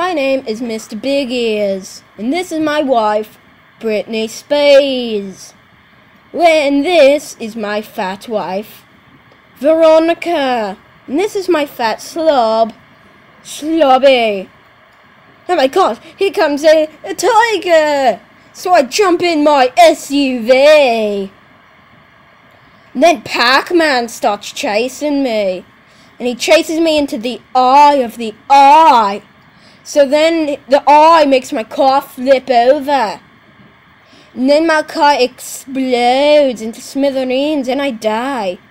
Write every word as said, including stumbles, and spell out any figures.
My name is Mister Big Ears, and this is my wife, Britney Spears. And this is my fat wife, Veronica. And this is my fat slob, Slobby. Oh my god, here comes a, a tiger! So I jump in my S U V. And then Pac-Man starts chasing me. And he chases me into the eye of the eye. So then the eye makes my car flip over. And then my car explodes into smithereens and I die.